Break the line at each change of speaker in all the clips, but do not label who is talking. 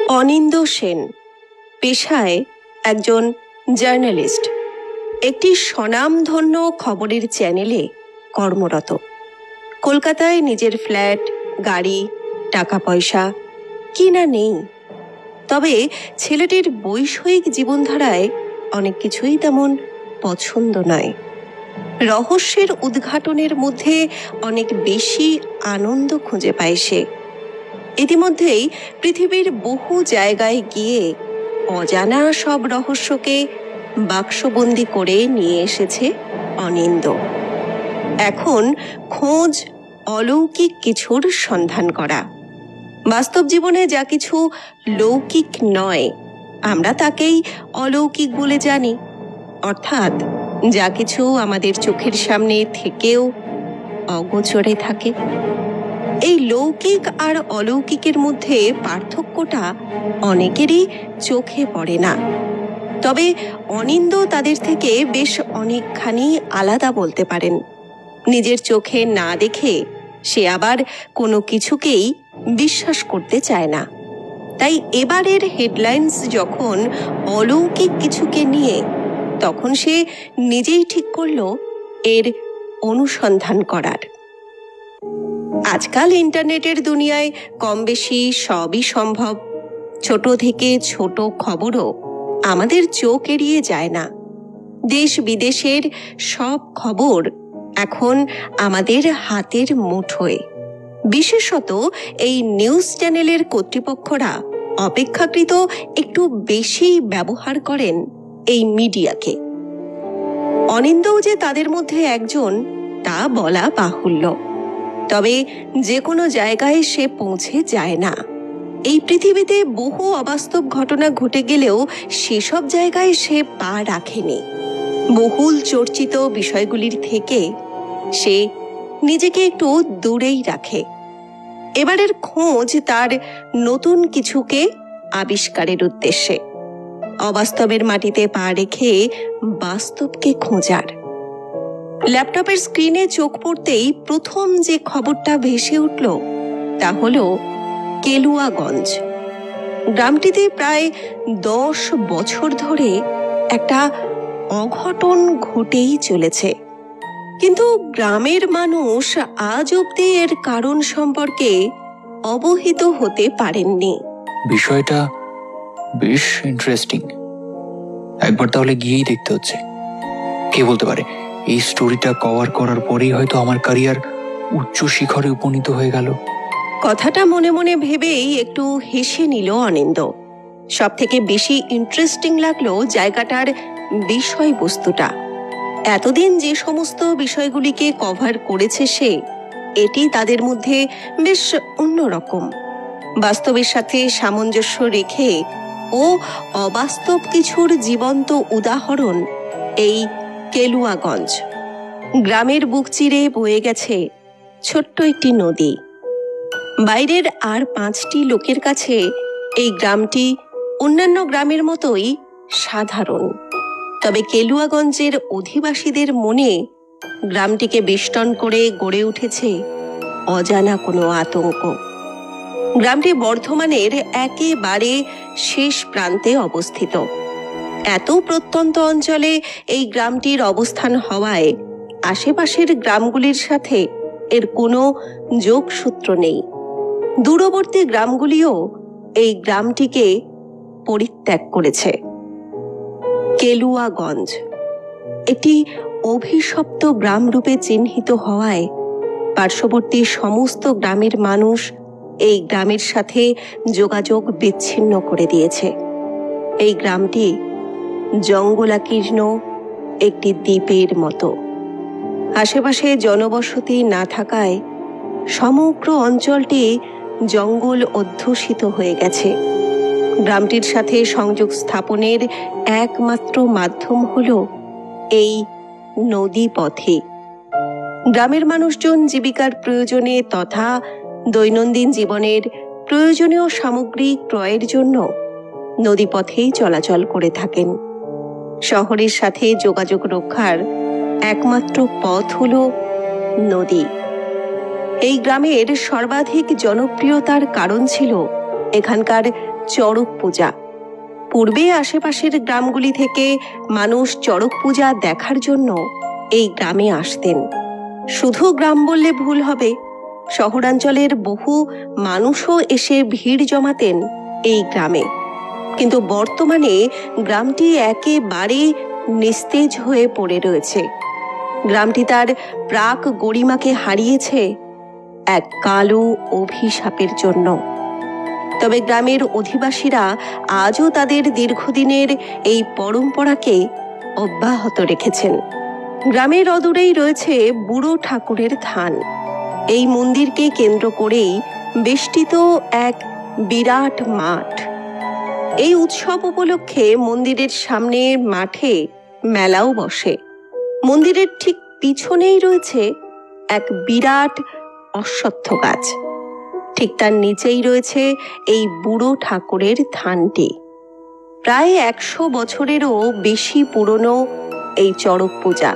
অনিন্দ সেন পেশায় একজন জার্নালিস্ট, একটি স্বনামধন্য খবরের চ্যানেলে কর্মরত। কলকাতায় নিজের ফ্ল্যাট, গাড়ি, টাকা পয়সা কি না নেই, তবে ছেলেটির বৈষয়িক জীবনধারায় অনেক কিছুই তেমন পছন্দ নয়। রহস্যের উদ্ঘাটনের মধ্যে অনেক বেশি আনন্দ খুঁজে পায় সে। ইতিমধ্যেই পৃথিবীর বহু জায়গায় গিয়ে অজানা সব রহস্যকে বাক্সবন্দি করে নিয়ে এসেছে অনিন্দ। এখন খোঁজ অলৌকিক কিছুর সন্ধান করা। বাস্তব জীবনে যা কিছু লৌকিক নয়, আমরা তাকেই অলৌকিক বলে জানি। অর্থাৎ যা কিছু আমাদের চোখের সামনে থেকেও অগোচরে থাকে। এই লৌকিক আর অলৌকিকের মধ্যে পার্থক্যটা অনেকেরই চোখে পড়ে না, তবে অনিন্দ তাদের থেকে বেশ অনেকখানি আলাদা বলতে পারেন। নিজের চোখে না দেখে সে আবার কোনো কিছুকেই বিশ্বাস করতে চায় না। তাই এবারের হেডলাইন্স যখন অলৌকিক কিছুকে নিয়ে, তখন সে নিজেই ঠিক করল এর অনুসন্ধান করার। আজকাল ইন্টারনেটের দুনিয়ায় কম বেশি সবই সম্ভব। ছোট থেকে ছোট খবরও আমাদের চোখ এড়িয়ে যায় না। দেশ বিদেশের সব খবর এখন আমাদের হাতের মুঠোয়। বিশেষত এই নিউজ চ্যানেলের কর্তৃপক্ষরা অপেক্ষাকৃত একটু বেশি ব্যবহার করেন এই মিডিয়াকে। অনিন্দও যে তাদের মধ্যে একজন, তা বলা বাহুল্য। তবে যে কোনো জায়গায় সে পৌঁছে যায় না। এই পৃথিবীতে বহু অবাস্তব ঘটনা ঘটে গেলেও সেসব জায়গায় সে পা রাখেনি। বহুল চর্চিত বিষয়গুলির থেকে সে নিজেকে একটু দূরেই রাখে। এবারের খোঁজ তার নতুন কিছুকে আবিষ্কারের উদ্দেশ্যে, অবাস্তবের মাটিতে পা রেখে বাস্তবকে খোঁজার। ল্যাপটপের স্ক্রিনে চোখ পড়তেই প্রথম যে খবরটা ভেসে উঠল তা হল কেলুয়াগঞ্জ। গ্রামটিতে প্রায় 10 বছর ধরে একটা অঘটন ঘটেই চলেছে, কিন্তু গ্রামের মানুষ আজ অবধি এর কারণ সম্পর্কে অবহিত হতে পারেননি।
বিষয়টা বেশ ইন্টারেস্টিং। একবার তাহলে গিয়েই দেখতে হচ্ছে। কে বলতে পারে এই স্টোরিটা কভার করার পরেই হয়তো আমার ক্যারিয়ার উচ্চ শিখরে উপনীত হয়ে গেল।
কথাটা মনে মনে ভেবেই একটু হেসে নিল অনিন্দ। সব থেকে বেশি ইন্টারেস্টিং লাগলো জায়গাটার বিষয়বস্তুটা। এতদিন যে সমস্ত বিষয়গুলিকে কভার করেছে সে, এটি তাদের মধ্যে বেশ অন্যরকম। বাস্তবের সাথে সামঞ্জস্য রেখে ও অবাস্তব কিছুর জীবন্ত উদাহরণ এই কেলুয়াগঞ্জ। গ্রামের বুক চিরে বয়ে গেছে ছোট্ট একটি নদী। বাইরের আর 5টি লোকের কাছে এই গ্রামটি অন্যান্য গ্রামের মতোই সাধারণ, তবে কেলুয়াগঞ্জের অধিবাসীদের মনে গ্রামটিকে বেষ্টন করে গড়ে উঠেছে অজানা কোনো আতঙ্ক। গ্রামটি বর্ধমানের একেবারে শেষ প্রান্তে অবস্থিত। এত প্রত্যন্ত অঞ্চলে এই গ্রামটির অবস্থান হওয়ায় আশেপাশের গ্রামগুলির সাথে এর কোনো যোগসূত্র নেই। দূরবর্তী গ্রামগুলিও এই গ্রামটিকে পরিত্যাগ করেছে। কেলুয়াগঞ্জ একটি অভিশপ্ত গ্রাম রূপে চিহ্নিত হওয়ায় পার্শ্ববর্তী সমস্ত গ্রামের মানুষ এই গ্রামের সাথে যোগাযোগ বিচ্ছিন্ন করে দিয়েছে। এই গ্রামটি জঙ্গলাকীর্ণ একটি দ্বীপের মতো। আশেপাশে জনবসতি না থাকায় সমগ্র অঞ্চলটি জঙ্গল অধ্যুষিত হয়ে গেছে। গ্রামটির সাথে সংযোগ স্থাপনের একমাত্র মাধ্যম হল এই নদী পথে। গ্রামের মানুষজন জীবিকার প্রয়োজনে তথা দৈনন্দিন জীবনের প্রয়োজনীয় সামগ্রী ক্রয়ের জন্য নদীপথেই চলাচল করে থাকেন। শহরের সাথে যোগাযোগ রক্ষার একমাত্র পথ হল নদী। এই গ্রামের সর্বাধিক জনপ্রিয়তার কারণ ছিল এখানকার চড়ক পূজা। পূর্বে আশেপাশের গ্রামগুলি থেকে মানুষ চড়ক পূজা দেখার জন্য এই গ্রামে আসতেন। শুধু গ্রাম বললে ভুল হবে, শহরাঞ্চলের বহু মানুষও এসে ভিড় জমাতেন এই গ্রামে। কিন্তু বর্তমানে গ্রামটি একেবারে নিস্তেজ হয়ে পড়ে রয়েছে। গ্রামটি তার প্রাক গরিমাকে হারিয়েছে এক কালো অভিশাপের জন্য। তবে গ্রামের অধিবাসীরা আজও তাদের দীর্ঘদিনের এই পরম্পরাকে অব্যাহত রেখেছেন। গ্রামের অদূরেই রয়েছে বুড়ো ঠাকুরের থান। এই মন্দিরকে কেন্দ্র করেই বেষ্টিত এক বিরাট মাঠ। এই উৎসব উপলক্ষে মন্দিরের সামনে মাঠে মেলাও বসে। মন্দিরের ঠিক পিছনেই রয়েছে এক বিরাট অশ্বত্থ গাছ। ঠিক তার নিচেই রয়েছে এই বুড়ো ঠাকুরের থানটি। প্রায় 100 বছরেরও বেশি পুরনো এই চড়ক পূজা।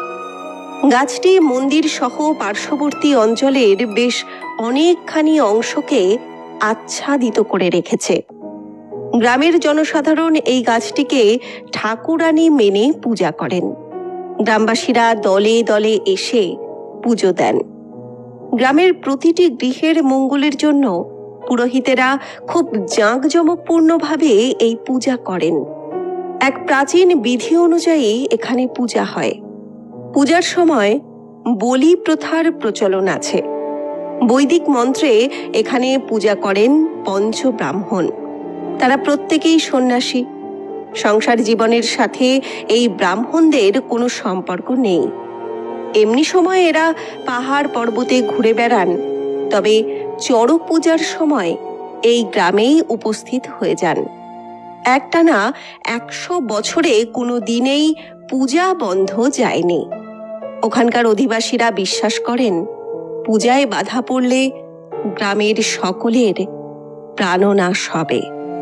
গাছটি মন্দির সহ পার্শ্ববর্তী অঞ্চলের বেশ অনেকখানি অংশকে আচ্ছাদিত করে রেখেছে। গ্রামের জনসাধারণ এই গাছটিকে ঠাকুরানী মেনে পূজা করেন। গ্রামবাসীরা দলে দলে এসে পুজো দেন। গ্রামের প্রতিটি গৃহের মঙ্গলের জন্য পুরোহিতেরা খুব জাঁকজমকপূর্ণভাবে এই পূজা করেন। এক প্রাচীন বিধি অনুযায়ী এখানে পূজা হয়। পূজার সময় বলি প্রথার প্রচলন আছে। বৈদিক মন্ত্রে এখানে পূজা করেন পঞ্চব্রাহ্মণ। তারা প্রত্যেকেই সন্ন্যাসী। সংসার জীবনের সাথে এই ব্রাহ্মণদের কোনো সম্পর্ক নেই। এমনি সময় এরা পাহাড় পর্বতে ঘুরে বেড়ান, তবে চড়ক পূজার সময় এই গ্রামেই উপস্থিত হয়ে যান। একটানা 100 বছরে কোনো দিনেই পূজা বন্ধ যায়নি। ওখানকার অধিবাসীরা বিশ্বাস করেন, পূজায় বাধা পড়লে গ্রামের সকলের প্রাণনাশ হবে।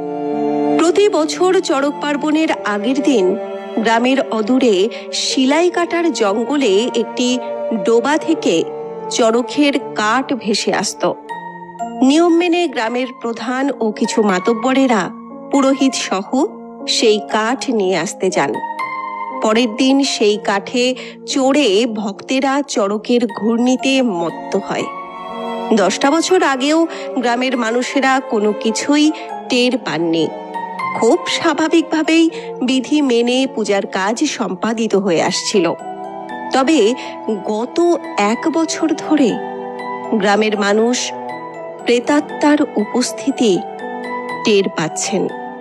প্রতি বছর চড়ক পার্বণের আগের দিন গ্রামের অদূরে শিলাই কাটার জঙ্গলে একটি ডোবা থেকে চড়কের কাঠ ভেসে আসত। নিয়ম মেনে গ্রামের প্রধান ও কিছু মাতব্বরেরা পুরোহিত সহ সেই কাঠ নিয়ে আসতে যান। পরের দিন সেই কাঠে চড়ে ভক্তেরা চড়কের ঘূর্ণিতে মত্ত হয়। 10টা বছর আগেও গ্রামের মানুষেরা কোনো কিছুই টের পাননি। খুব স্বাভাবিকভাবেই বিধি মেনে পূজার কাজ সম্পাদিত হয়ে আসছিল। তবে গত 1 বছর ধরে গ্রামের মানুষ প্রেতাত্মার উপস্থিতি টের পাচ্ছেন।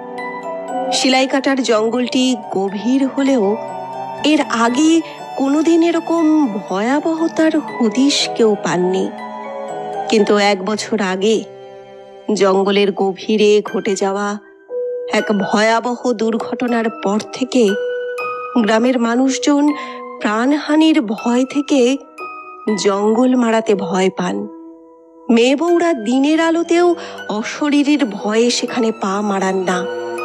শিলাই কাটার জঙ্গলটি গভীর হলেও এর আগে কোনোদিন এরকম ভয়াবহতার হদিশ কেউ পাননি। কিন্তু 1 বছর আগে জঙ্গলের গভীরে ঘটে যাওয়া এক ভয়াবহ দুর্ঘটনার পর থেকে গ্রামের মানুষজন প্রাণহানির ভয় থেকে জঙ্গল মারাতে ভয় পান। মেয়ে বউরা দিনের আলোতেও অশরীরীর ভয়ে সেখানে পা মারান না।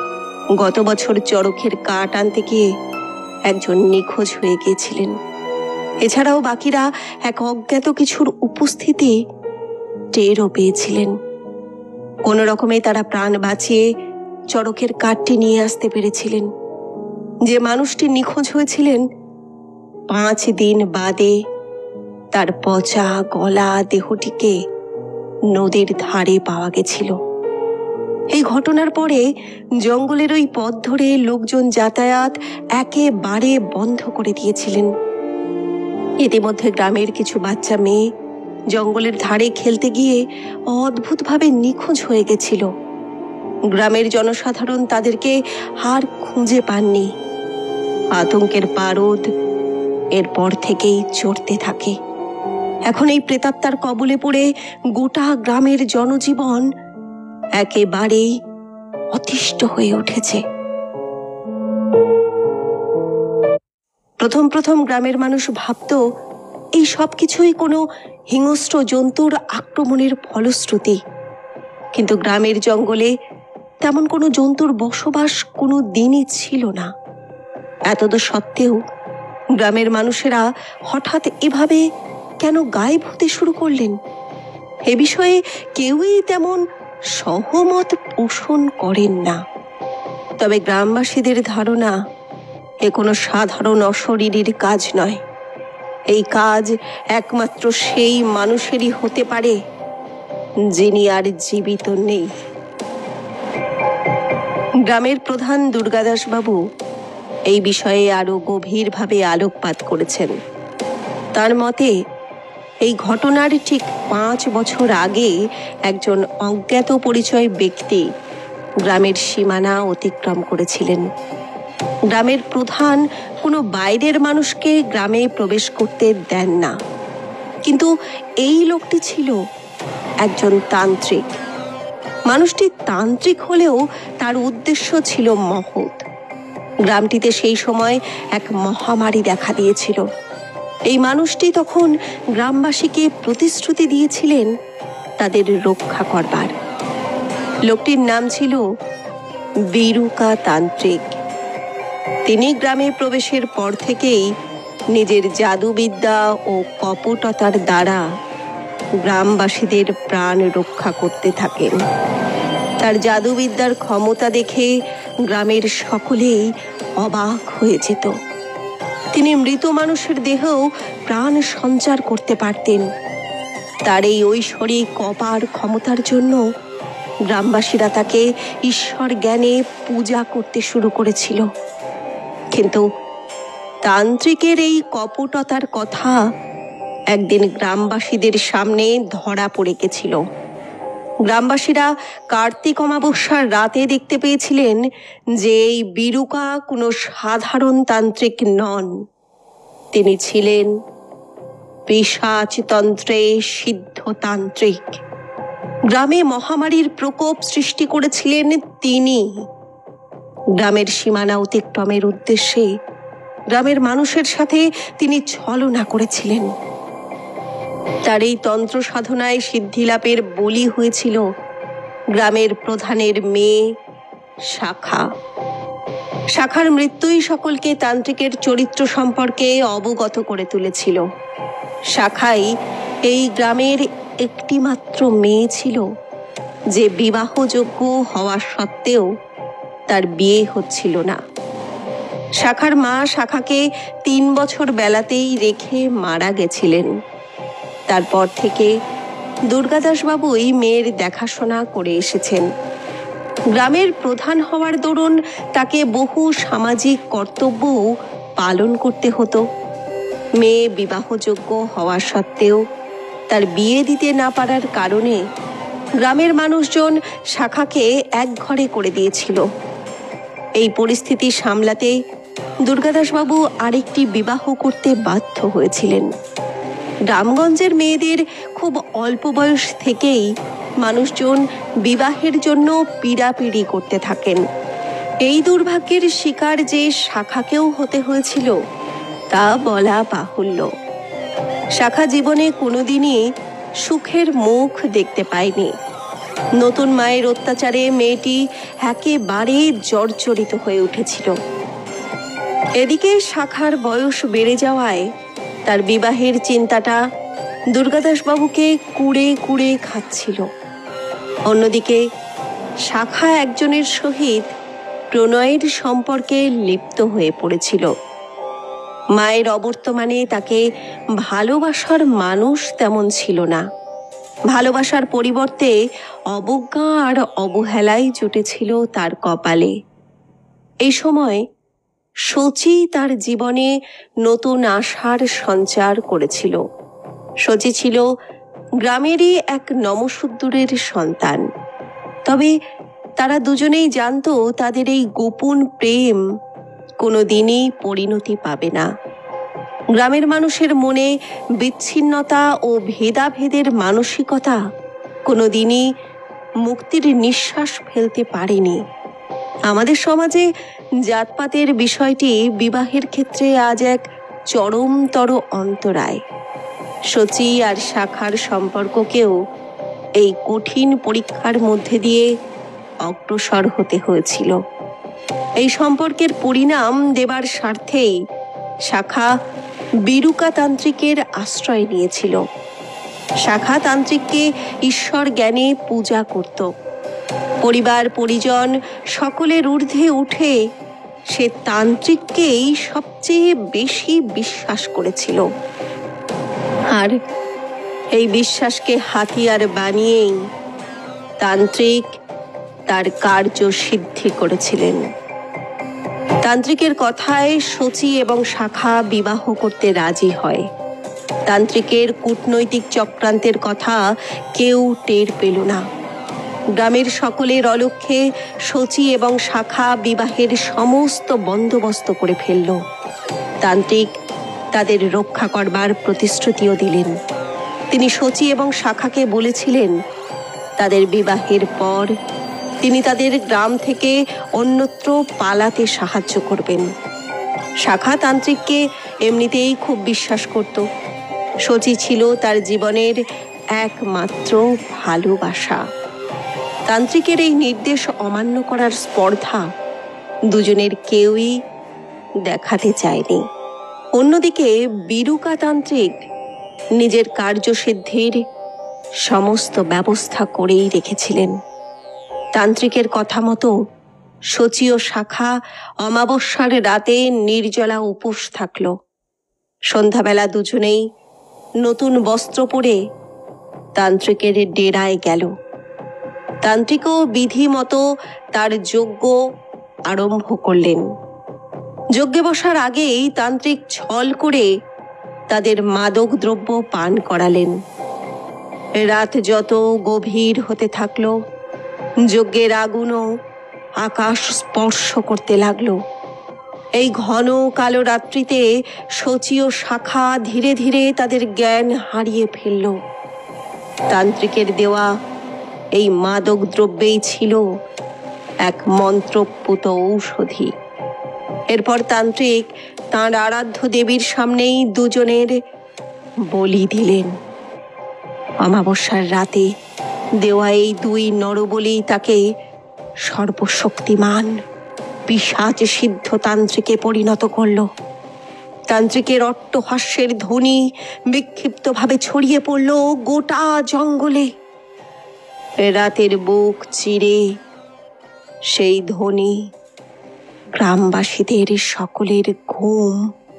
গত বছর চড়কের কাঠ আনতে গিয়ে একজন নিখোঁজ হয়ে গিয়েছিলেন। এছাড়াও বাকিরা এক অজ্ঞাত কিছুর উপস্থিতি টেরও পেয়েছিলেন। কোনো রকমে তারা প্রাণ বাঁচিয়ে চড়কের কাঠটি নিয়ে আসতে পেরেছিলেন। যে মানুষটি নিখোঁজ হয়েছিলেন 5 দিন বাদে তার পচা গলা দেহটিকে নদীর ধারে পাওয়া গেছিল। এই ঘটনার পরে জঙ্গলের ওই পথ ধরে লোকজন যাতায়াত একেবারে বন্ধ করে দিয়েছিলেন। ইতিমধ্যে গ্রামের কিছু বাচ্চা মেয়ে জঙ্গলের ধারে খেলতে গিয়ে অদ্ভুতভাবে নিখোঁজ হয়ে গেছিল। গ্রামের জনসাধারণ তাদেরকে আর খুঁজে পাননি। আতঙ্কের পারদ এরপর থেকেই চড়তে থাকে। এখন এই প্রেতাত্মার কবলে পড়ে গোটা গ্রামের জনজীবন একেবারেই অতিষ্ঠ হয়ে উঠেছে। প্রথম গ্রামের মানুষ ভাবত এই সব কিছুই কোনো হিংস্র জন্তুর আক্রমণের ফলশ্রুতি। কিন্তু গ্রামের জঙ্গলে তেমন কোনো জন্তুর বসবাস কোনো দিনই ছিল না। এতদ সত্ত্বেও গ্রামের মানুষেরা হঠাৎ এভাবে কেন গায়েব হতে শুরু করলেন? এ বিষয়ে কেউই তেমন সহমত পোষণ করেন না। তবে গ্রামবাসীদের ধারণা এ কোনো সাধারণ অশরীরীর কাজ নয়। এই কাজ একমাত্র সেই মানুষেরই হতে পারে যিনি আর জীবিত নেই। গ্রামের প্রধান দুর্গাদাস বাবু এই বিষয়ে আরো গভীরভাবে আলোকপাত করেছেন। তার মতে এই ঘটনার ঠিক 5 বছর আগে একজন অজ্ঞাত পরিচয় ব্যক্তি গ্রামের সীমানা অতিক্রম করেছিলেন। গ্রামের প্রধান কোনো বাইরের মানুষকে গ্রামে প্রবেশ করতে দেন না, কিন্তু এই লোকটি ছিল একজন তান্ত্রিক। মানুষটি তান্ত্রিক হলেও তার উদ্দেশ্য ছিল মহৎ। গ্রামটিতে সেই সময় এক মহামারী দেখা দিয়েছিল। এই মানুষটি তখন গ্রামবাসীকে প্রতিশ্রুতি দিয়েছিলেন তাদের রক্ষা করবার। লোকটির নাম ছিল বীরুকা তান্ত্রিক। তিনি গ্রামে প্রবেশের পর থেকেই নিজের জাদুবিদ্যা ও কপটতার দ্বারা গ্রামবাসীদের প্রাণ রক্ষা করতে থাকেন। তার জাদুবিদ্যার ক্ষমতা দেখে গ্রামের সকলেই অবাক হয়ে যেত। তিনি মৃত মানুষের দেহেও প্রাণ সঞ্চার করতে পারতেন। তার এই ঐশ্বরিক অপার ক্ষমতার জন্য গ্রামবাসীরা তাকে ঈশ্বর জ্ঞানে পূজা করতে শুরু করেছিল। কিন্তু তান্ত্রিকের এই কপটতার কথা একদিন গ্রামবাসীদের সামনে ধরা পড়ে গেছিল। গ্রামবাসীরা কার্তিক অমাবস্যার রাতে দেখতে পেয়েছিলেন যে এই বীরুকা কোনো সাধারণ তান্ত্রিক নন। তিনি ছিলেন পিশাচতন্ত্রে সিদ্ধ তান্ত্রিক। গ্রামে মহামারীর প্রকোপ সৃষ্টি করেছিলেন তিনি। গ্রামের সীমানা অতিক্রমের উদ্দেশ্যে গ্রামের মানুষের সাথে তিনি ছলনা করেছিলেন। তার এই তন্ত্র সাধনায় সিদ্ধিলাভের বলি হয়েছিল গ্রামের প্রধানের মেয়ে শাখা। শাখার মৃত্যুই সকলকে তান্ত্রিকের চরিত্র সম্পর্কে অবগত করে তুলেছিল। শাখাই এই গ্রামের একটি মাত্র মেয়ে ছিল যে বিবাহযোগ্য হওয়া সত্ত্বেও তার বিয়ে হচ্ছিল না। শাখার মা শাখাকে 3 বছর বেলাতেই রেখে মারা গেছিলেন। তারপর থেকে দুর্গাদাস বাবু এই মেয়ের দেখাশোনা করে এসেছেন। গ্রামের প্রধান হওয়ার দরুন তাকে বহু সামাজিক কর্তব্য পালন করতে হতো। মেয়ে বিবাহযোগ্য হওয়া সত্ত্বেও তার বিয়ে দিতে না পারার কারণে গ্রামের মানুষজন শাখাকে এক ঘরে করে দিয়েছিল। এই পরিস্থিতি সামলাতে দুর্গাদাস বাবু আরেকটি বিবাহ করতে বাধ্য হয়েছিলেন। গ্রামগঞ্জের মেয়েদের খুব অল্প বয়স থেকেই মানুষজন বিবাহের জন্য পীড়াপিড়ি করতে থাকেন। এই দুর্ভাগ্যের শিকার যে শাখাকেও হতে হয়েছিল তা বলা বাহুল্য। শাখা জীবনে কোনোদিনই সুখের মুখ দেখতে পায়নি। নতুন মায়ের অত্যাচারে মেয়েটি একেবারে জর্জরিত হয়ে উঠেছিল। এদিকে শাখার বয়স বেড়ে যাওয়ায় তার বিবাহের চিন্তাটা দুর্গাদাস বাবুকে কুড়ে কুড়ে খাচ্ছিল। অন্যদিকে শাখা একজনের সহিত প্রণয়ের সম্পর্কে লিপ্ত হয়ে পড়েছিল। মায়ের অবর্তমানে তাকে ভালোবাসার মানুষ তেমন ছিল না। ভালোবাসার পরিবর্তে অবজ্ঞা আর অবহেলাই জুটেছিল তার কপালে। এই সময় শচী তার জীবনে নতুন আশার সঞ্চার করেছিল। শচী ছিল গ্রামেরই এক নমশূদ্রের সন্তান। তবে তারা দুজনেই জানতো তাদের এই গোপন প্রেম কোনোদিনই পরিণতি পাবে না। গ্রামের মানুষের মনে বিচ্ছিন্নতা ও ভেদাভেদের মানসিকতা কোনোদিনই মুক্তির নিঃশ্বাস ফেলতে পারেনি। আমাদের সমাজে জাতপাতের বিষয়টি বিবাহের ক্ষেত্রে আজ এক চরমতর অন্তরায়। শচী আর শাখার সম্পর্ককেও এই কঠিন পরীক্ষার মধ্যে দিয়ে অগ্রসর হতে হয়েছিল। এই সম্পর্কের পরিণাম দেবার স্বার্থেই শাখা বীরুকা তান্ত্রিকের আশ্রয় নিয়েছিল। শাখা তান্ত্রিককে ঈশ্বর জ্ঞানে পূজা করত। পরিবার পরিজন সকলের ঊর্ধ্বে উঠে সে তান্ত্রিককেই সবচেয়ে বেশি বিশ্বাস করেছিল। আর এই বিশ্বাসকে হাতিয়ার বানিয়েই তান্ত্রিক তার কার্য সিদ্ধি করেছিলেন। তান্ত্রিকের কথায় শচী এবং শাখা বিবাহ করতে রাজি হয়। তান্ত্রিকের কূটনৈতিক চক্রান্তের কথা কেউ টের পেল না। গ্রামের সকলের অলক্ষ্যে শচী এবং শাখা বিবাহের সমস্ত বন্দোবস্ত করে ফেলল। তান্ত্রিক তাদের রক্ষা করবার প্রতিশ্রুতিও দিলেন। তিনি শচী এবং শাখাকে বলেছিলেন তাদের বিবাহের পর তিনি তাদের গ্রাম থেকে অন্যত্র পালাতে সাহায্য করবেন। শাখা তান্ত্রিককে এমনিতেই খুব বিশ্বাস করত। শচী ছিল তার জীবনের একমাত্র ভালোবাসা। তান্ত্রিকের এই নির্দেশ অমান্য করার স্পর্ধা দুজনের কেউই দেখাতে চায়নি। অন্যদিকে বিরুকা তান্ত্রিক নিজের কার্যসিদ্ধির সমস্ত ব্যবস্থা করেই রেখেছিলেন। তান্ত্রিকের কথা মতো শচী ও শাখা অমাবস্যার রাতে নির্জলা উপোস থাকল। সন্ধ্যাবেলা দুজনেই নতুন বস্ত্র পরে তান্ত্রিকের ডেরায় গেল। তান্ত্রিকও বিধি মতো তার যজ্ঞ আরম্ভ করলেন। যজ্ঞে বসার আগেই তান্ত্রিক ছল করে তাদের মাদক দ্রব্য পান করালেন। রাত যত গভীর হতে থাকল, যজ্ঞের আগুনও আকাশ স্পর্শ করতে লাগলো। এই ঘন কালো রাত্রিতে শচী ও শাখা ধীরে ধীরে তাদের জ্ঞান হারিয়ে ফেলল। তান্ত্রিকের দেওয়া এই মাদক দ্রব্যেই ছিল এক মন্ত্রপুত ঔষধি। এরপর তান্ত্রিক তাঁর আরাধ্য দেবীর সামনেই দুজনের বলি দিলেন। অমাবস্যার রাতে দেওয়া এই দুই নরবলি তাকে সর্বশক্তিমান পিশাচ সিদ্ধ তান্ত্রিকে পরিণত করল। তান্ত্রিকের অট্টহাস্যের ধ্বনি বিক্ষিপ্তভাবে ছড়িয়ে পড়ল গোটা জঙ্গলে। রাতের বুক চিরে সেই ধ্বনি গ্রামবাসীদের সকলের ঘুম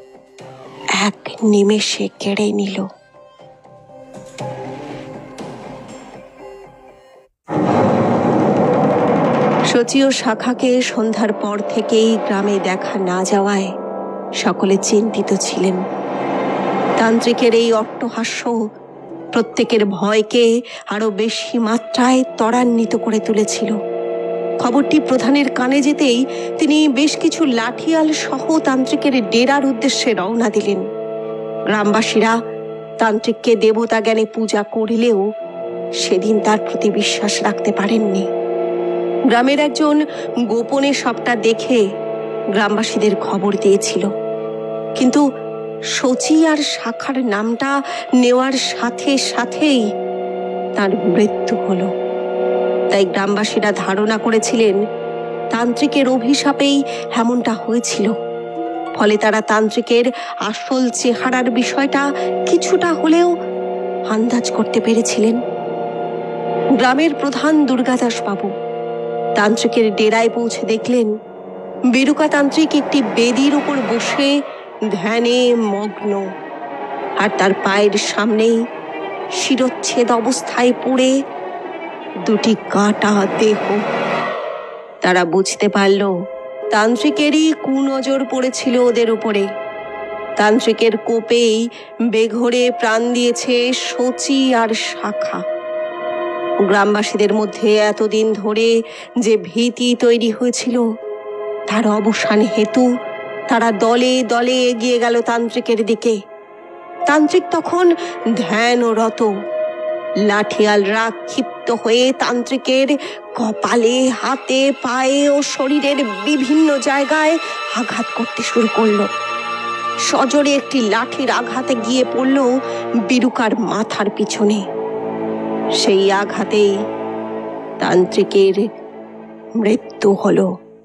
এক নিমেষে কেড়ে নিল। শচী ও শাখাকে সন্ধ্যার পর থেকেই গ্রামে দেখা না যাওয়ায় সকলে চিন্তিত ছিলেন। তান্ত্রিকের এই অট্টহাস্য প্রত্যেকের ভয়কে আরো বেশি মাত্রায় ত্বরান্বিত করে তুলেছিল। খবরটি প্রধানের কানে যেতেই তিনি বেশ কিছু লাঠিয়াল সহ তান্ত্রিকের ডেরার উদ্দেশ্যে রওনা দিলেন। গ্রামবাসীরা তান্ত্রিককে দেবতা জ্ঞানে পূজা করলেও সেদিন তার প্রতি বিশ্বাস রাখতে পারেননি। গ্রামের একজন গোপনে সবটা দেখে গ্রামবাসীদের খবর দিয়েছিল, কিন্তু শচী আর শাখার নামটা নেওয়ার সাথে সাথেই তার মৃত্যু হলো। তাই গ্রামবাসীরা ধারণা করেছিলেন তান্ত্রিকের অভিশাপেই এমনটা হয়েছিল। ফলে তারা তান্ত্রিকের আসল চেহারার বিষয়টা কিছুটা হলেও আন্দাজ করতে পেরেছিলেন। গ্রামের প্রধান দুর্গাদাস বাবু তান্ত্রিকের ডেরায় পৌঁছে দেখলেন বিরুকা তান্ত্রিক একটি বেদির উপর বসে ধ্যানে মগ্ন, আর তার পায়ের সামনেই শিরচ্ছেদ অবস্থায় পড়ে দুটি কাটা দেহ। তারা বুঝতে পারল তান্ত্রিকেরই কুনজর পড়েছিল ওদের উপরে। তান্ত্রিকের কোপেই বেঘোরে প্রাণ দিয়েছে শচী আর শাখা। গ্রামবাসীদের মধ্যে এতদিন ধরে যে ভীতি তৈরি হয়েছিল তার অবসান হেতু তারা দলে দলে এগিয়ে গেল তান্ত্রিকের দিকে। তান্ত্রিক তখন ধ্যানরত। লাঠিয়ালরা ক্ষিপ্ত হয়ে তান্ত্রিকের কপালে, হাতে, পায়ে ও শরীরের বিভিন্ন জায়গায় আঘাত করতে শুরু করলো। সজোরে একটি লাঠির আঘাতে গিয়ে পড়ল বিরুকার মাথার পিছনে। সেই আঘাতেই তান্ত্রিকের মৃত্যু হলো।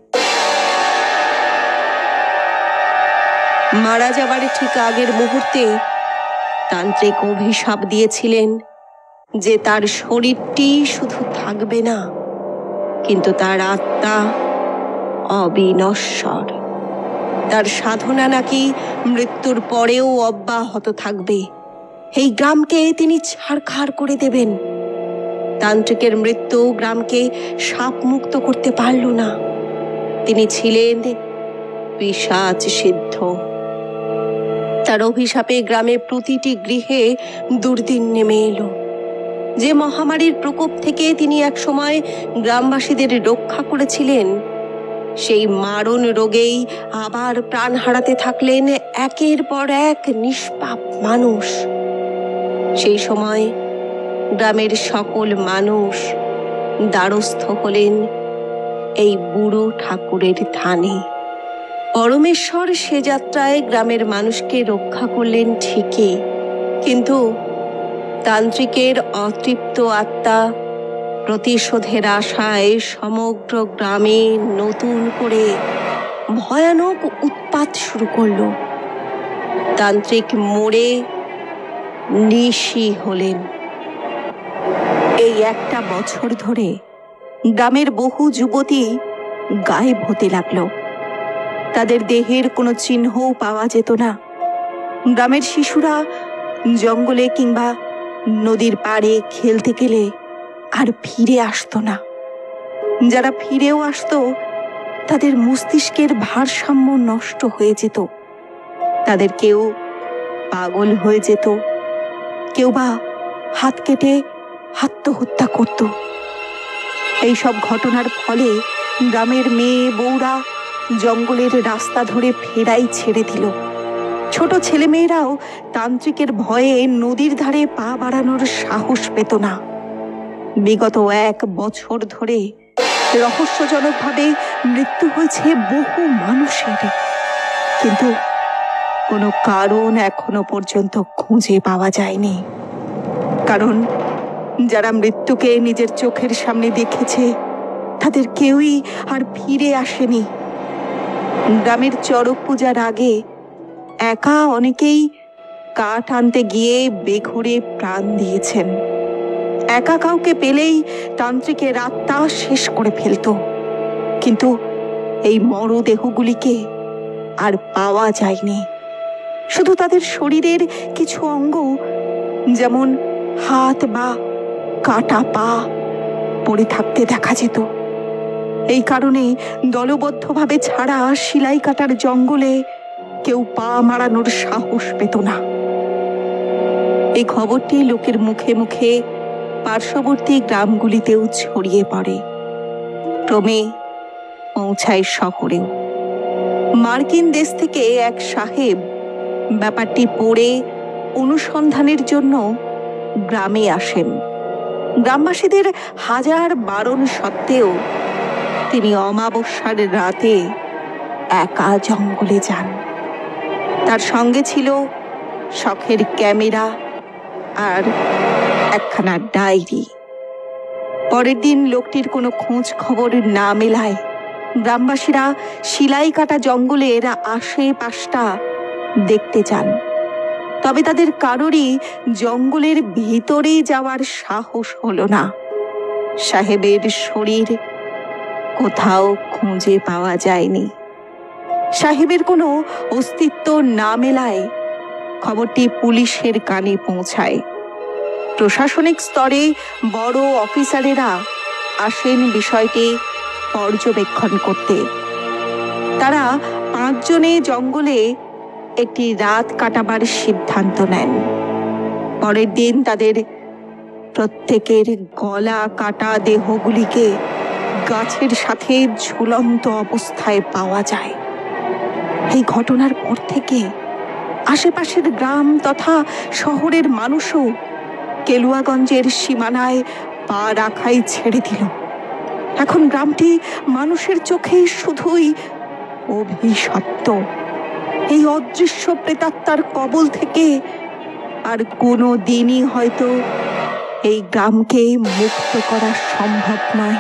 মারা যাবার ঠিক আগের মুহূর্তে তান্ত্রিক অভিশাপ দিয়েছিলেন যে তার শরীরটি শুধু থাকবে না, কিন্তু তার আত্মা অবিনশ্বর। তার সাধনা নাকি মৃত্যুর পরেও অব্যাহত থাকবে। এই গ্রামকে তিনি ছারখার করে দেবেন। তান্ত্রিকের মৃত্যু গ্রামকে শাপ মুক্ত করতে পারল না। তিনি ছিলেন পিশাচ সিদ্ধ। তার অভিশাপে গ্রামের প্রতিটি গৃহে দুর্দিন নেমে এলো। যে মহামারীর প্রকোপ থেকে তিনি একসময় গ্রামবাসীদের রক্ষা করেছিলেন, সেই মারণ রোগেই আবার প্রাণ হারাতে থাকলেন একের পর এক নিষ্পাপ মানুষ। সেই সময় গ্রামের সকল মানুষ দ্বারস্থ হলেন এই বুড়ো ঠাকুরের ধ্যানে। পরমেশ্বর সে যাত্রায় গ্রামের মানুষকে রক্ষা করলেন ঠিকই, কিন্তু তান্ত্রিকের অতৃপ্ত আত্মা প্রতিশোধের আশায় সমগ্র গ্রামে নতুন করে ভয়ানক উৎপাত শুরু করল। তান্ত্রিক মরে নিশি হলেন। এই একটা বছর ধরে গ্রামের বহু যুবতী গায়েব হতে লাগলো। তাদের দেহের কোনো চিহ্নও পাওয়া যেত না। গ্রামের শিশুরা জঙ্গলে কিংবা নদীর পাড়ে খেলতে গেলে আর ফিরে আসতো না। যারা ফিরেও আসতো, তাদের মস্তিষ্কের ভারসাম্য নষ্ট হয়ে যেত। তাদের কেউ পাগল হয়ে যেত, কেউ বা হাত কেটে আত্মহত্যা করত। এইসব ঘটনার ফলে গ্রামের মেয়ে বউরা জঙ্গলের রাস্তা ধরে ফেরাই ছেড়ে দিল। ছোট ছেলেমেয়েরাও তান্ত্রিকের ভয়ে নদীর ধারে পা বাড়ানোর সাহস পেত না। বিগত 1 বছর ধরে রহস্যজনকভাবে মৃত্যু হয়েছে বহু মানুষের, কিন্তু কোনো কারণ এখনো পর্যন্ত খুঁজে পাওয়া যায়নি। কারণ যারা মৃত্যুকে নিজের চোখের সামনে দেখেছে, তাদের কেউই আর ফিরে আসেনি। গ্রামের চড়ক পূজার আগে একা অনেকেই কাঠ আনতে গিয়ে বেঘরে প্রাণ দিয়েছেন। একা কাউকে পেলেই তান্ত্রিকের আত্মা শেষ করে ফেলত, কিন্তু এই মরদেহগুলিকে আর পাওয়া যায়নি। শুধু তাদের শরীরের কিছু অঙ্গ, যেমন হাত বা কাটা পা, পড়ে থাকতে দেখা যেত। এই কারণে দলবদ্ধভাবে ছাড়া শিলাই কাটার জঙ্গলে কেউ পা মারানোর সাহস পেত না। এই খবরটি লোকের মুখে মুখে পার্শ্ববর্তী গ্রামগুলিতেও ছড়িয়ে পড়ে, ক্রমে পৌঁছায় শহরেও। মার্কিন দেশ থেকে এক সাহেব ব্যাপারটি পড়ে অনুসন্ধানের জন্য গ্রামে আসেন। গ্রামবাসীদের হাজার বারণ সত্ত্বেও তিনি অমাবস্যার রাতে একা জঙ্গলে যান। তার সঙ্গে ছিল শখের ক্যামেরা আর একখানা ডায়েরি। পরের দিন লোকটির কোনো খোঁজ খবর না মেলায় গ্রামবাসীরা শিলাই কাটা জঙ্গলের আশেপাশটা দেখতে যান। তবে তাদের কারোরই জঙ্গলের ভিতরে যাওয়ার সাহস হলো না। সাহেবের শরীর কোথাও খুঁজে পাওয়া যায়নি। সাহেবের কোনো অস্তিত্ব না মেলায় খবরটি পুলিশের কানে পৌঁছায়। প্রশাসনিক স্তরে বড় অফিসারেরা আসেন বিষয়টি পর্যবেক্ষণ করতে। তারা 5 জনে জঙ্গলে একটি রাত কাটাবার সিদ্ধান্ত নেন। পরের দিন তাদের প্রত্যেকের গলা কাটা দেহগুলিকে গাছের সাথে ঝুলন্ত অবস্থায় পাওয়া যায়। এই ঘটনার পর থেকে আশেপাশের গ্রাম তথা শহরের মানুষও কেলুয়াগঞ্জের সীমানায় পা রাখাই ছেড়ে দিল। এখন গ্রামটি মানুষের চোখে শুধুই অভিশপ্ত। এই অদৃশ্য প্রেতাত্মার কবল থেকে আর কোনো দিনই হয়তো এই গ্রামকে মুক্ত করা সম্ভব নয়।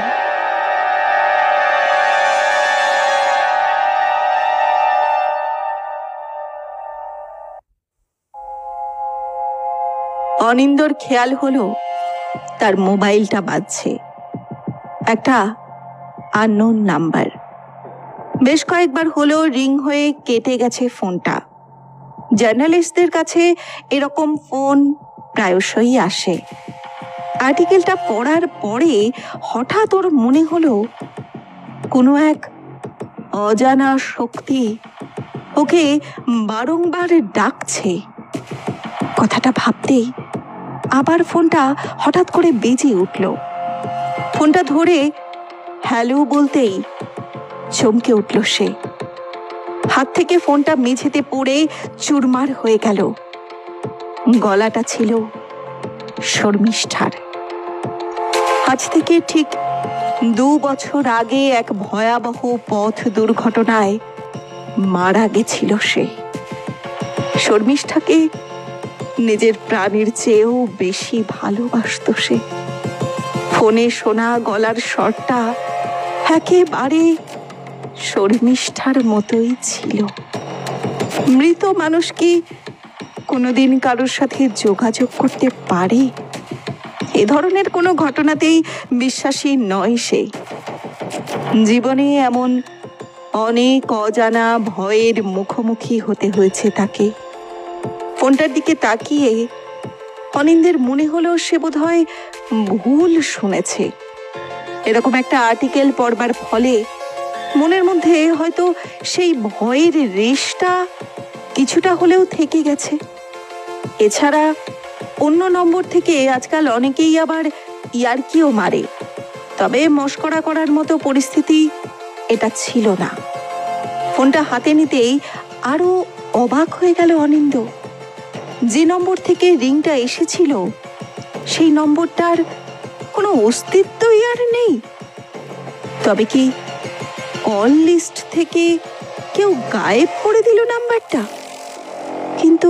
অনিন্দর খেয়াল হলো তার মোবাইলটা বাজছে। একটা
আননোন নাম্বার। বেশ কয়েকবার হলো রিং হয়ে কেটে গেছে ফোনটা। জার্নালিস্টদের কাছে এরকম ফোন প্রায়শই আসে। আর্টিকেলটা পড়ার পরে হঠাৎ ওর মনে হলো কোনো এক অজানা শক্তি ওকে বারংবার ডাকছে। কথাটা ভাবতেই আবার ফোনটা হঠাৎ করে বেজে উঠল। ফোনটা ধরে হ্যালো বলতেই চমকে উঠল সে। হাত থেকে ফোনটা মেঝেতে পড়ে চুরমার হয়ে গেল। গলাটা ছিল শর্মিষ্ঠার। আজ থেকে ঠিক 2 বছর আগে এক ভয়াবহ পথ দুর্ঘটনায় মারা গেছিল সে। শর্মিষ্ঠাকে নিজের প্রাণের চেয়েও বেশি ভালোবাসত সে। ফোনে শোনা গলার স্বরটা একেবারে শর্মিষ্ঠার মতোই ছিল। মৃত মানুষ কি কোনোদিন কারোর সাথে যোগাযোগ করতে পারে? এ ধরনের কোনো ঘটনাতেই বিশ্বাসী নয় সে। জীবনে এমন অনেক অজানা ভয়ের মুখোমুখি হতে হয়েছে তাকে। ফোনটার দিকে তাকিয়ে অনিন্দের মনে হলো সে বোধহয় ভুল শুনেছে। এরকম একটা আর্টিকেল পড়বার ফলে মনের মধ্যে হয়তো সেই ভয়ের রেশটা কিছুটা হলেও থেকে গেছে। এছাড়া অন্য নম্বর থেকে আজকাল অনেকেই আবার ইয়ার্কিও মারে, তবে মস্করা করার মতো পরিস্থিতি এটা ছিল না। ফোনটা হাতে নিতেই আরো অবাক হয়ে গেল অনিন্দ। যে নম্বর থেকে রিংটা এসেছিল সেই নম্বরটার কোনো অস্তিত্বই আর নেই। তবে কি কল লিস্ট থেকে কেউ গায়েব করে দিল নাম্বারটা? কিন্তু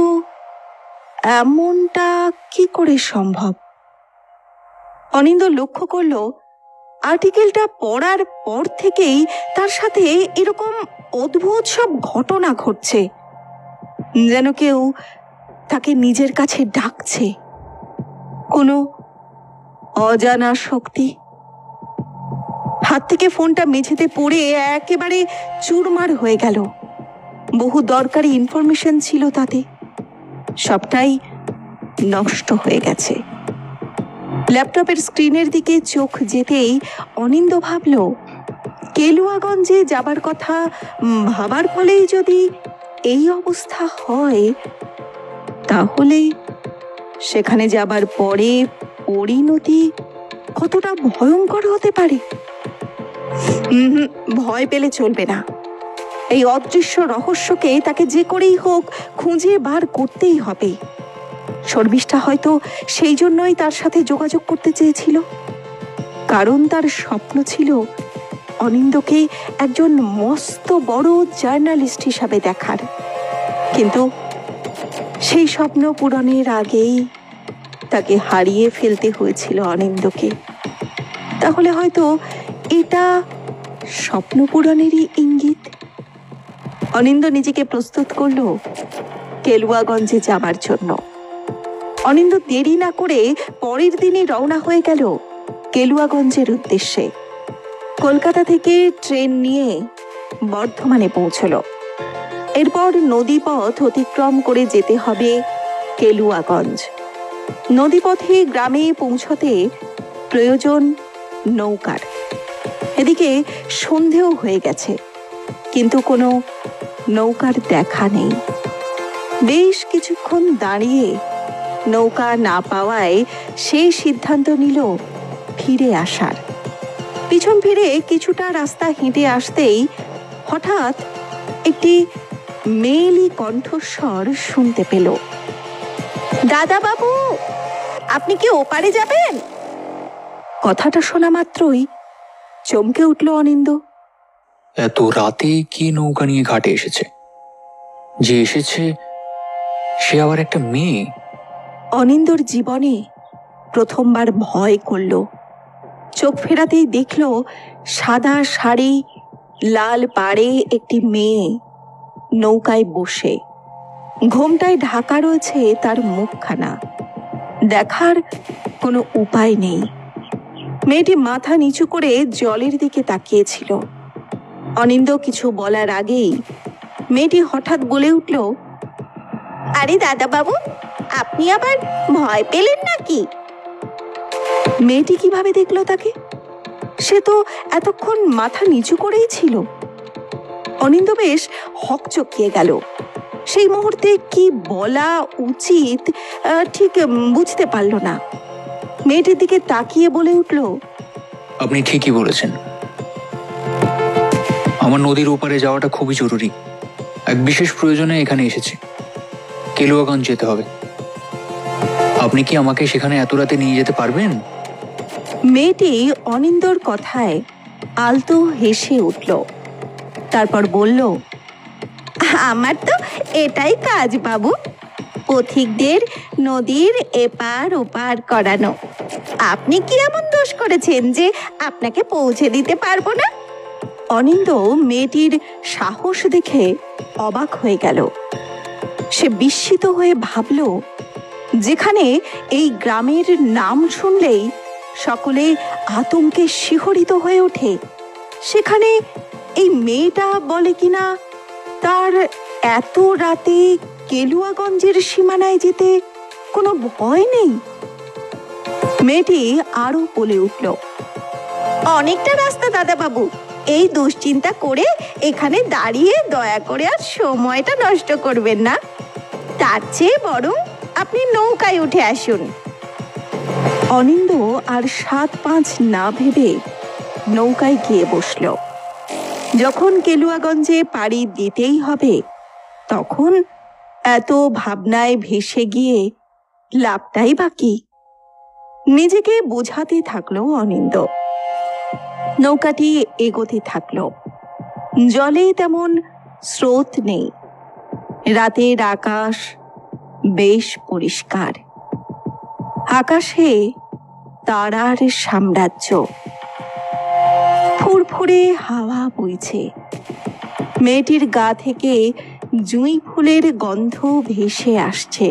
এমনটা কি করে সম্ভব? অনিন্দ লক্ষ্য করলো আর্টিকেলটা পড়ার পর থেকেই তার সাথে এরকম অদ্ভুত সব ঘটনা ঘটছে, যেন কেউ তাকে নিজের কাছে ডাকছে। কোনো অজানা শক্তি। হাত থেকে ফোনটা মেঝেতে পড়ে একেবারে চুরমার হয়ে গেল। বহু দরকারি ইনফরমেশন ছিল তাতে, সবটাই নষ্ট হয়ে গেছে। ল্যাপটপের স্ক্রিনের দিকে চোখ যেতেই অনিন্দ ভাবল, কেলুয়াগঞ্জে যাবার কথা ভাবার ফলেই যদি এই অবস্থা হয়, তাহলে সেখানে যাবার পরে পরিণতি কতটা ভয়ঙ্কর হতে পারে। ভয় পেলে চলবে না। এই অদৃশ্য রহস্যকে তাকে যে করেই হোক খুঁজে বার করতেই হবে। শর্মিষ্ঠা হয়তো সেই জন্যই তার সাথে যোগাযোগ করতে চেয়েছিল, কারণ তার স্বপ্ন ছিল অনিন্দকে একজন মস্ত বড় জার্নালিস্ট হিসাবে দেখার। কিন্তু সেই স্বপ্ন পূরণের আগেই তাকে হারিয়ে ফেলতে হয়েছিল অনিন্দকে। তাহলে হয়তো এটা স্বপ্ন পূরণেরই ইঙ্গিত। অনিন্দ নিজেকে প্রস্তুত করলো কেলুয়াগঞ্জে যাবার জন্য। অনিন্দ দেরি না করে পরের দিনই রওনা হয়ে গেল কেলুয়াগঞ্জের উদ্দেশ্যে। কলকাতা থেকে ট্রেন নিয়ে বর্ধমানে পৌঁছলো। এরপর নদীপথ অতিক্রম করে যেতে হবে কেলুয়াগঞ্জ। নদীপথে গ্রামে পৌঁছতে প্রয়োজন নৌকার। এদিকে সন্ধেও হয়ে গেছে, কিন্তু কোনো নৌকার দেখা নেই। বেশ কিছুক্ষণ দাঁড়িয়ে নৌকা না পাওয়ায় সেই সিদ্ধান্ত নিল ফিরে আসার। পিছন ফিরে কিছুটা রাস্তা হেঁটে আসতেই হঠাৎ একটি মেয়েলি কণ্ঠস্বর শুনতে পেল। দাদা বাবু, আপনি কি ওপারে যাবেন? কথাটা শোনা মাত্রই চমকে উঠল অনিন্দ।
এত রাতে কি নৌকা নিয়ে ঘাটে এসেছে? যে এসেছে সে আবার একটা মেয়ে।
অনিন্দর জীবনে প্রথমবার ভয় করল। চোখ ফেরাতেই দেখল সাদা শাড়ি, লাল পাড়ে একটি মেয়ে নৌকায় বসে। ঘোমটায় ঢাকা রয়েছে তার মুখখানা। দেখার কোনো উপায় নেই। মেয়েটি মাথা নিচু করে জলের দিকে তাকিয়েছিল। অনিন্দ কিছু বলার আগেই মেয়েটি হঠাৎ বলে উঠল, আরে দাদা বাবু, আপনি আবার ভয় পেলেন নাকি? মেয়েটি কিভাবে দেখলো তাকে? সে তো এতক্ষণ মাথা নিচু করেই ছিল। অনিন্দ বেশ হকচকিয়ে গেল। সেই মুহূর্তে কি বলা উচিত ঠিক বুঝতে পারল না। মেয়েটির দিকে তাকিয়ে বলে উঠল,
আপনি ঠিকই বলেছেন, আমার নদীর ওপারে যাওয়াটা খুবই জরুরি। এক বিশেষ প্রয়োজনে এখানে এসেছি। কেলুয়াগঞ্জ যেতে হবে। আপনি কি আমাকে সেখানে এত রাতে নিয়ে যেতে পারবেন?
মেয়েটি অনিন্দর কথায় আলতো হেসে উঠল। তারপর বলল, আমার তো এটাই কাজ বাবু, পথিকদের নদীর এপার ওপার করানো। আপনি কি এমন দোষ করেছেন যে আপনাকে পৌঁছে দিতে পারবো না? অনিন্দ মেয়েটির সাহস দেখে অবাক হয়ে গেল। সে বিস্মিত হয়ে ভাবল, যেখানে এই গ্রামের নাম শুনলেই সকলে আতঙ্কে শিহরিত হয়ে ওঠে, সেখানে এই মেয়েটা বলে কিনা তার এত রাতে কেলুয়াগঞ্জের সীমানায় যেতে কোনো ভয় নেই। মেয়েটি আরো বলে উঠল, অনেকটা রাস্তা দাদা বাবু, এই দুশ্চিন্তা করে এখানে দাঁড়িয়ে দয়া করে আর সময়টা নষ্ট করবেন না। তার চেয়ে বরং আপনি নৌকায় উঠে আসুন। অনিন্দ আর ৭-৫ না ভেবে নৌকায় গিয়ে বসল। যখন কেলুয়াগঞ্জে পাড়ি দিতেই হবে, তখন এত ভাবনায় ভেসে গিয়ে লাভটাই বাকি, নিজেকে বোঝাতে থাকলো অনিন্দ। নৌকাটি এগোতে থাকলো। জলে তেমন স্রোত নেই। রাতের আকাশ বেশ পরিষ্কার। আকাশে তারার সাম্রাজ্য। ফুরফুরে হাওয়া বইছে। মেয়েটির গা থেকে জুঁই ফুলের গন্ধ ভেসে আসছে।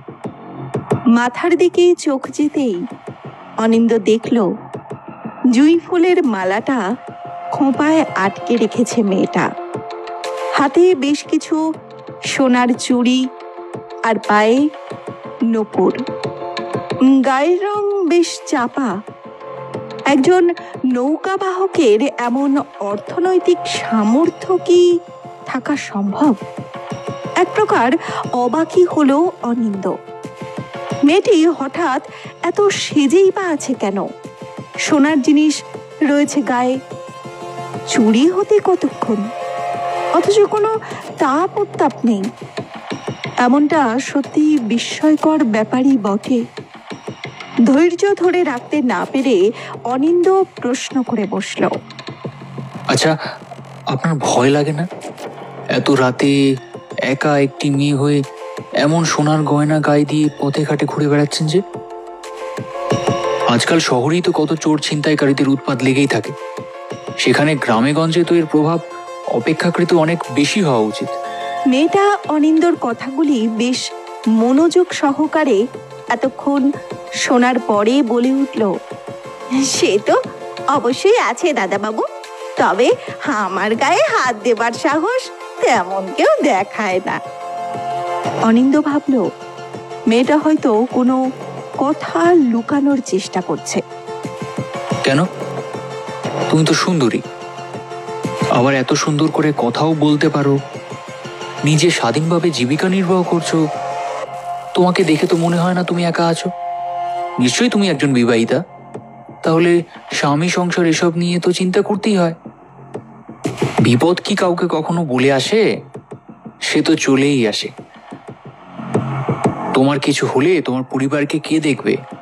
মাথার দিকে চোখ যেতেই অনিন্দ দেখল জুঁই ফুলের মালাটা খোঁপায় আটকে রেখেছে মেয়েটা। হাতে বেশ কিছু সোনার চুড়ি আর পায়ে নূপুর। গায়ের রং বেশ চাপা। একজন নৌকাবাহকের এমন অর্থনৈতিক সামর্থ্য কি থাকা সম্ভব? এক প্রকার অবাকই হলো অনিন্দ। মেয়েটি হঠাৎ এত সেজেই বা আছে কেন? সোনার জিনিস রয়েছে গায়ে, চুরি হতে কতক্ষণ, অথচ কোনো তাপ উত্তাপ নেই। এমনটা সত্যি বিস্ময়কর ব্যাপারই বটে। ধৈর্য ধরে রাখতে না পেরে অনিন্দ প্রশ্ন করে বসল,
আচ্ছা, আপনার ভয় লাগে না এত রাতে একা একটি মেয়ে হয়ে এমন সোনার গয়না গায়ে দিয়ে পথে ঘাটে ঘুরে বেড়াচ্ছেন যে? আজকাল শহরেই তো কত চোর ছিনতাইকারীদের উৎপাত লেগেই থাকে, সেখানে গ্রামে গঞ্জে তো এর প্রভাব অপেক্ষাকৃত অনেক বেশি হওয়া উচিত।
মেয়েটা অনিন্দর কথাগুলি বেশ মনোযোগ সহকারে এতক্ষণ শোনার পরে বলে উঠল, সে তো অবশ্যই আছে দাদা বাবু, তবে আমার গায়ে হাত দেবার সাহস তেমন কেউ দেখায় না। অনিন্দ ভাবল, মেয়েটা হয়তো কোনো কথা লুকানোর চেষ্টা করছে।
কেন? তুমি তো সুন্দরী, আবার এত সুন্দর করে কথাও বলতে পারো, নিজে স্বাধীনভাবে জীবিকা নির্বাহ করছো। তোমাকে দেখে তো মনে হয় না তুমি একা আছো। নিশ্চয়ই তুমি একজন বিবাহিতা। তাহলে স্বামী সংসার এসব নিয়ে তো চিন্তা করতেই হয়। বিপদ কি কাউকে কখনো বলে আসে? সে তো চলেই আসে। তোমার কিছু হলে তোমার পরিবারকে কে দেখবে?